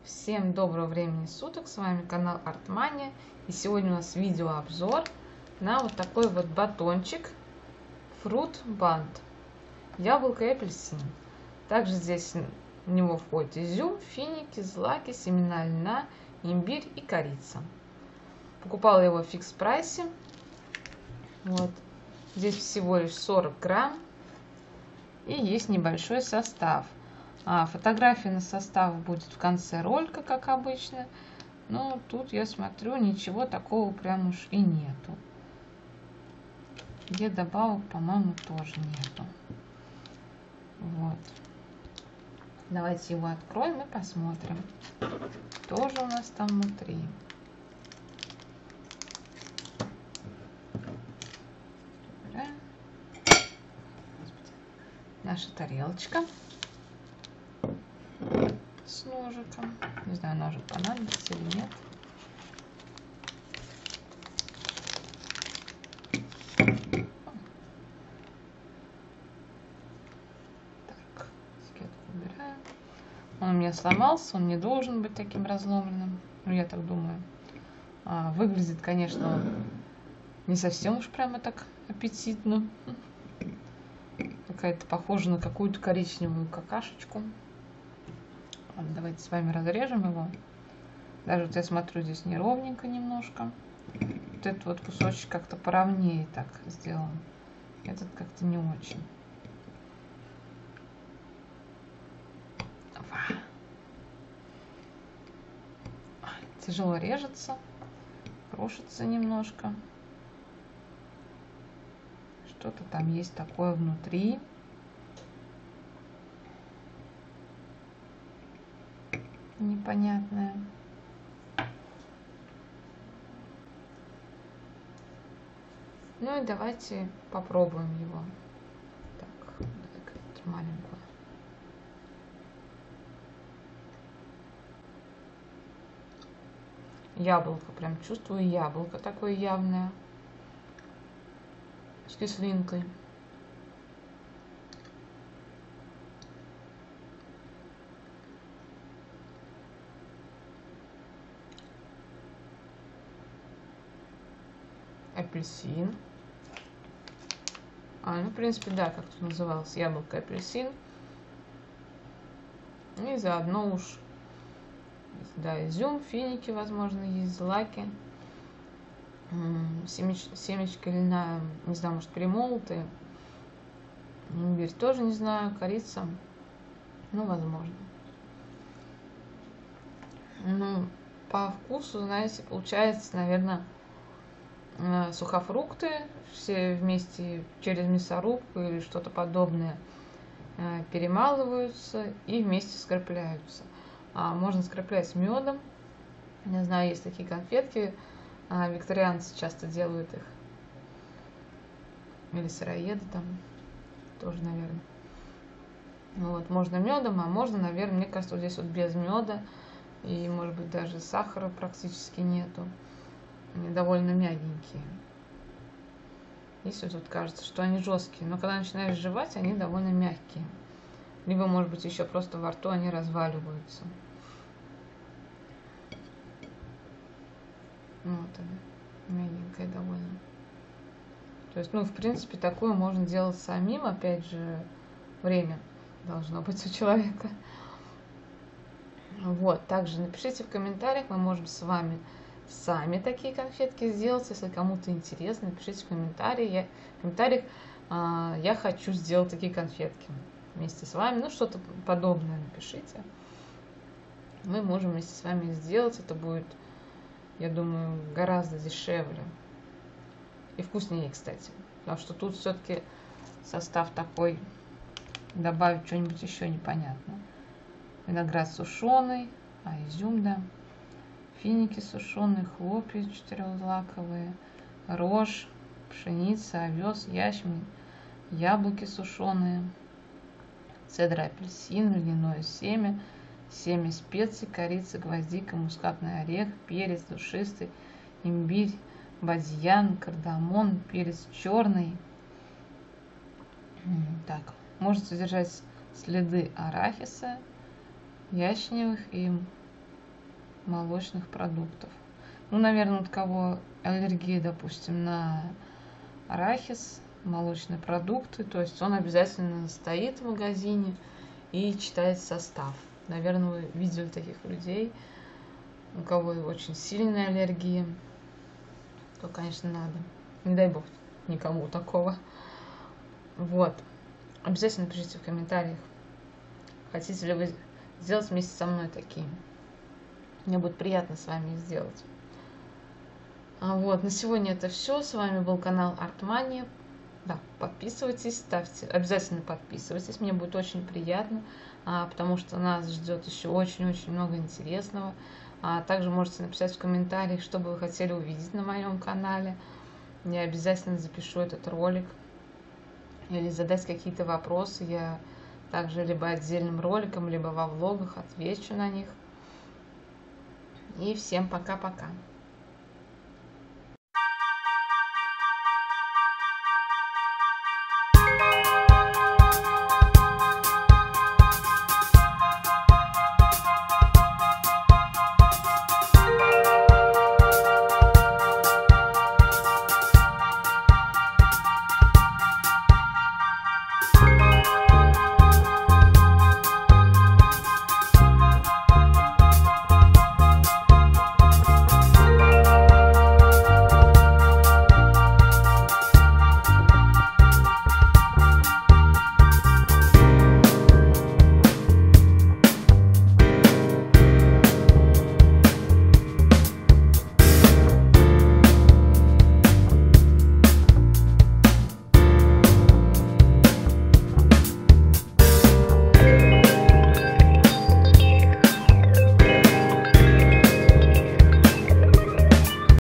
Всем доброго времени суток, с вами канал Артмания, и сегодня у нас видеообзор на вот такой вот батончик Fruit Band, яблоко и апельсин. Также здесь в него входит изюм, финики, злаки, семена льна, имбирь и корица. Покупала его в фикс прайсе. Вот. Здесь всего лишь 40 грамм и есть небольшой состав. Фотография на состав будет в конце ролика, как обычно. Но тут я смотрю, ничего такого прям уж и нету. Где добавок, по-моему, тоже нету. Вот. Давайте его откроем и посмотрим, что же у нас там внутри. Наша тарелочка с ножиком. Не знаю, ножик понадобится или нет. Так, этикетку убираем. Он у меня сломался, он не должен быть таким разломленным. Ну, я так думаю. Выглядит, конечно, он не совсем уж прямо так аппетитно. Какая-то похожа на какую-то коричневую какашечку. Ладно, давайте с вами разрежем его. Даже вот я смотрю, здесь неровненько немножко. Вот этот вот кусочек как-то поровнее так сделан. Этот как-то не очень. Тяжело режется, крошится немножко. Что-то там есть такое внутри. Непонятное. Ну и давайте попробуем его. Так, давай маленькую. Яблоко, прям чувствую яблоко такое явное. С кислинкой. Апельсин. Ну, в принципе, да, как тут называлось, яблоко, апельсин. И заодно уж, да, изюм, финики, возможно, есть, злаки. Семечки льна, не знаю, может, перемолотые. Имбирь тоже не знаю, корица. Ну, возможно. Ну, по вкусу, знаете, получается, наверное, сухофрукты все вместе через мясорубку или что-то подобное перемалываются и вместе скрепляются. Можно скреплять с медом. Я знаю, есть такие конфетки, викторианцы часто делают их. Или сыроеды там тоже, наверное. Ну вот, можно медом, а можно, наверное, мне кажется, вот здесь вот без меда. И, может быть, даже сахара практически нету. Они довольно мягенькие. Если тут кажется, что они жесткие, но когда начинаешь жевать, они довольно мягкие. Либо, может быть, еще просто во рту они разваливаются. Вот она, мягенькая довольно. То есть, ну, в принципе, такое можно делать самим. Опять же, время должно быть у человека. Вот, также напишите в комментариях, мы можем с вами сами такие конфетки сделать. Если кому-то интересно, напишите в комментариях. Я хочу сделать такие конфетки вместе с вами. Ну, что-то подобное напишите. Мы можем вместе с вами сделать. Это будет, я думаю, гораздо дешевле. И вкуснее, кстати. Потому что тут все-таки состав такой. Добавить что-нибудь еще непонятно. Виноград сушеный, изюм, да. Финики сушеные, хлопья четырехзлаковые, рожь, пшеница, овес, ячмень, яблоки сушеные, цедра, апельсин, льняное семя, семя специй, корица, гвоздика, мускатный орех, перец душистый, имбирь, бадьян, кардамон, перец черный. Так, может содержать следы арахиса, ячневых и молочных продуктов. Ну, наверное, у кого аллергия, допустим, на арахис, молочные продукты, то есть он обязательно стоит в магазине и читает состав. Наверное, вы видели таких людей, у кого очень сильная аллергия, то, конечно, надо. Не дай бог никому такого. Вот. Обязательно пишите в комментариях, хотите ли вы сделать вместе со мной такие. Мне будет приятно с вами их сделать. Вот, на сегодня это все. С вами был канал Артмания. Да, подписывайтесь, ставьте, обязательно подписывайтесь, мне будет очень приятно, потому что нас ждет еще очень-очень много интересного. Также можете написать в комментариях, что бы вы хотели увидеть на моем канале. Я обязательно запишу этот ролик или задать какие-то вопросы. Я также либо отдельным роликом, либо во влогах отвечу на них. И всем пока-пока.